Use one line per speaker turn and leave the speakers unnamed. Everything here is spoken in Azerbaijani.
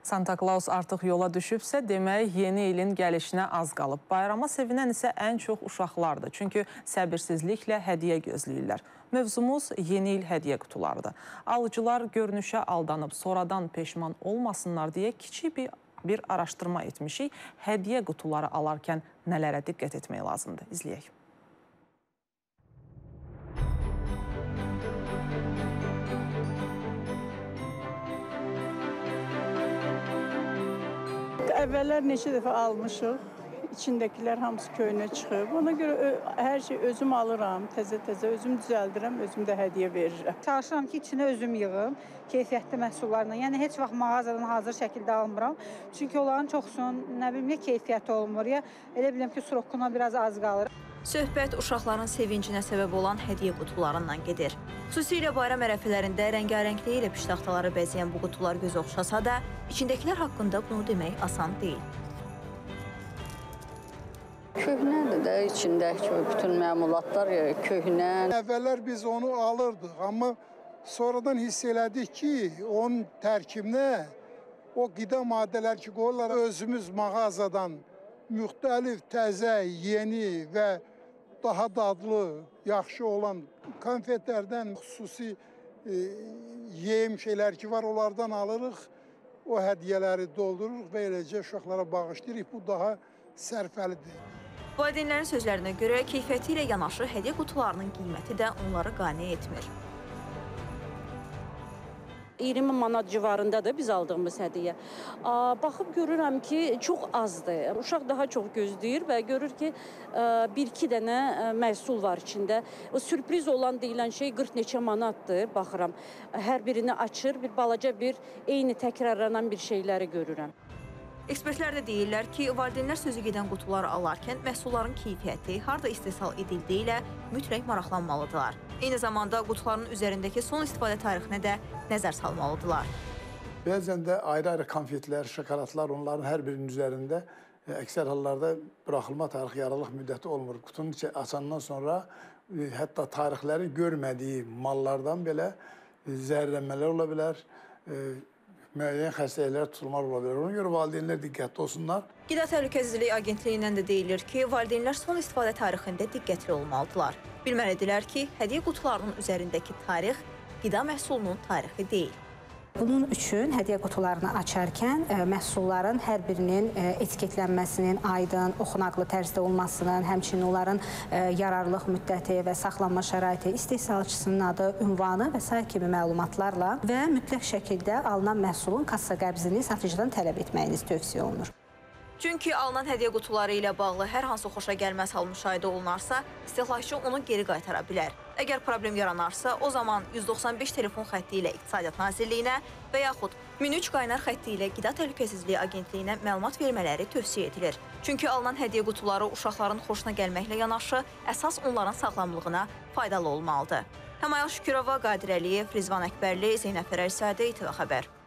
Santa Claus artıq yola düşübsə, demək yeni ilin gəlişinə az qalıb. Bayrama sevinən isə ən çox uşaqlardır. Çünki səbirsizliklə hədiyyə gözləyirlər. Mövzumuz yeni il hədiyyə qutularıdır. Alıcılar görünüşə aldanıb, sonradan peşman olmasınlar deyə kiçik bir araşdırma etmişik. Hədiyyə qutuları alarkən nələrə diqqət etmək lazımdır? İzləyək.
Əvvəllər neçə dəfə almışıq, içindəkilər hamısı köynə çıxıb. Ona görə hər şey özüm alıram, təzə-təzə özüm düzəldirəm, özüm də hədiyyə verirəm.
Çalışıram ki, içinə özüm yığım, keyfiyyətli məhsullarla. Yəni, heç vaxt mağazadan hazır şəkildə almıram. Çünki onların çoxsunun, nə bilim, ya keyfiyyəti olmur, ya elə biləm ki, surokuna biraz az qalır.
Söhbət uşaqların sevincinə səbəb olan hədiyyə qutularından gedir. Xüsusilə bayram ərəfələrində rəngarəngliyi ilə piştaxtaları bəzəyən bu qutular göz oxşasa da, içindəkilər haqqında bunu demək asan deyil.
Köhnədir də içindəki bütün məmulatlar köhnə.
Əvvəllər biz onu alırdıq, amma sonradan hiss elədik ki, onun tərkibinə o qida maddələr ki, qoyurlar özümüz mağazadan müxtəlif, təzə, yeni və daha dadlı, yaxşı olan konfetlərdən xüsusi yeyim şeylər ki var, onlardan alırıq, o hədiyyələri doldururuq və eləcə uşaqlara bağışlayırıq. Bu daha sərfəlidir.
Valideynlərin sözlərinə görə keyfiyyəti ilə yanaşı hədiyyə qutularının qiyməti də onları qane etmir.
20 manat civarındadır biz aldığımız hədiyyə. Baxıb görürəm ki, çox azdır. Uşaq daha çox gözləyir və görür ki, bir-iki dənə məhsul var içində. O sürpriz olan deyilən şey 40 neçə manatdır, baxıram. Hər birini açır, bir balaca bir eyni təkrarlanan bir şeyləri görürəm.
Ekspertlər də deyirlər ki, valideynlər sözü gedən qutuları alarkən məhsulların keyfiyyəti, harda istehsal edildiyi ilə mütləq maraqlanmalıdırlar. Eyni zamanda qutuların üzərindəki son istifadə tarixinə də nəzər salmalıdırlar.
Bəzən də ayrı-ayrı konfetlər, şokoladlar, onların hər birinin üzərində əksər hallarda buraxılma tarixi, yararlıq müddəti olmur. Qutunun içi açandan sonra hətta tarixləri görmədiyi mallardan belə zəhərlənmələr ola bilər, müəyyən xəstəliklər tutulmalar ola bilər. Ona görə valideynlər diqqətli olsunlar.
Qida Təhlükəsizliyi Agentliyindən də deyilir ki, valideynlər son istifadə tarixində diqqətli olmalıdırlar. Bilməlidirlər ki, hədiyyə qutularının üzərindəki tarix qida məhsulunun tarixi deyil.
Bunun üçün hədiyyə qutularını açarkən məhsulların hər birinin etiketlənməsinin aydın, oxunaqlı tərzdə olmasının, həmçinin onların yararlılıq müddəti və saxlanma şəraiti, istehsalçısının adı, ünvanı və sair kimi məlumatlarla və mütləq şəkildə alınan məhsulun kassa qəbzini satıcıdan tələb etməyiniz tövsiyə olunur.
Çünki alınan hədiyyə qutuları ilə bağlı hər hansı xoşagəlməz hal müşahidə olunarsa, istehlakçı onu geri qaytara bilər. Əgər problem yaranarsa, o zaman 195 telefon xətti ilə İqtisadiyyat Nazirliyinə və yaxud 1003 qaynar xətti ilə Qida Təhlükəsizliyi Agentliyinə məlumat vermələri tövsiyə edilir. Çünki alınan hədiyyə qutuları uşaqların xoşuna gəlməklə yanaşı, əsas onların sağlamlığına faydalı olmalıdır. Həmayal Şükürova, Qadir Əliyev, Rizvan Əkbərli, Zeynəb Fərəlizadə, İTV Xəbər.